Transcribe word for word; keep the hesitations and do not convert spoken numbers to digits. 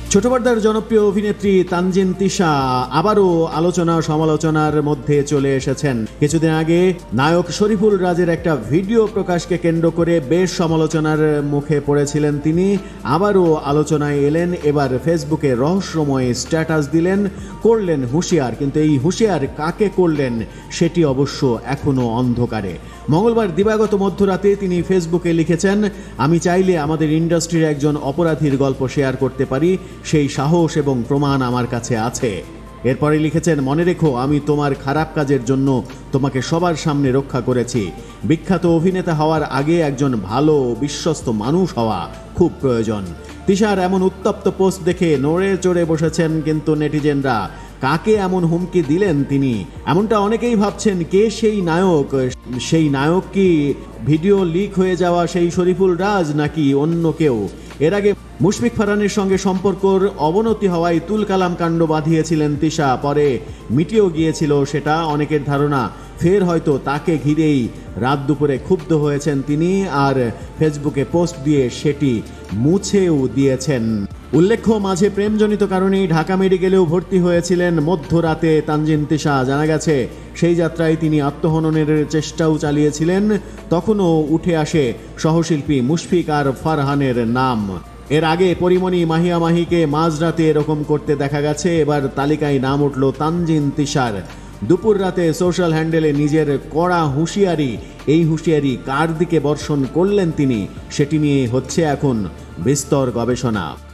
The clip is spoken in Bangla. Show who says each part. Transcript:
Speaker 1: ছোট পর্দার জনপ্রিয় অভিনেত্রী তানজিন তিশা আবারও আলোচনা সমালোচনার মধ্যে চলে এসেছেন। কিছুদিন আগে নায়ক শরীফুল রাজের একটা ভিডিও প্রকাশকে কেন্দ্র করে বেশ সমালোচনার মুখে পড়েছিলেন তিনি। আবারও আলোচনায় এলেন, এবার ফেসবুকে রহস্যময় স্ট্যাটাস দিলেন, করলেন হুঁশিয়ার। কিন্তু এই হুঁশিয়ার কাকে করলেন সেটি অবশ্য এখনো অন্ধকারে। মঙ্গলবার দিবাগত মধ্যরাতে তিনি ফেসবুকে লিখেছেন, আমি চাইলে আমাদের ইন্ডাস্ট্রির একজন অপরাধীর গল্প শেয়ার করতে পারি, সেই সাহস এবং প্রমাণ আমার কাছে আছে। এরপরে লিখেছেন, মনে রেখো আমি তোমার খারাপ কাজের জন্য তোমাকে সবার সামনে রক্ষা করেছি। বিখ্যাত অভিনেতা হওয়ার আগে একজন ভালো বিশ্বস্ত মানুষ হওয়া খুব প্রয়োজন। তিশার এমন উত্তপ্ত পোস্ট দেখে নড়ে চড়ে বসেছেন কিন্তু নেটিজেনরা। কাকে এমন হুমকি দিলেন তিনি? এমনটা অনেকেই ভাবছেন, কে সেই নায়ক? সেই নায়ক কি ভিডিও লিক হয়ে যাওয়া সেই শরীফুল রাজ নাকি অন্য কেউ? এর আগে মুশফিক ফারহানের সঙ্গে সম্পর্কর অবনতি হওয়ায় তুলকালাম কাণ্ড বাঁধিয়েছিলেন তিশা, পরে মিটেও গিয়েছিল সেটা। অনেকের ধারণা ফের হয়তো তাকে ঘিরেই রাত দুপুরে ক্ষুব্ধ হয়েছেন তিনি, আর ফেসবুকে পোস্ট দিয়ে সেটি মুছেও দিয়েছেন। উল্লেখ্য, মাঝে প্রেমজনিত কারণেই ঢাকা মেডিকেলেও ভর্তি হয়েছিলেন মধ্যরাতে তানজিন তিশা। জানা গেছে সেই যাত্রায় তিনি আত্মহননের চেষ্টাও চালিয়েছিলেন। তখনও উঠে আসে সহশিল্পী মুশফিক আর ফারহানের নাম। এর আগে পরিমণি মাহিয়া মাহিকে মাঝরাতে এরকম করতে দেখা গেছে। এবার তালিকায় নাম উঠল তানজিন তিশার। দুপুর রাতে সোশ্যাল হ্যান্ডেলে নিজের কড়া হুঁশিয়ারি, এই হুঁশিয়ারি কার দিকে বর্ষণ করলেন তিনি সেটি নিয়ে হচ্ছে এখন বিস্তর গবেষণা।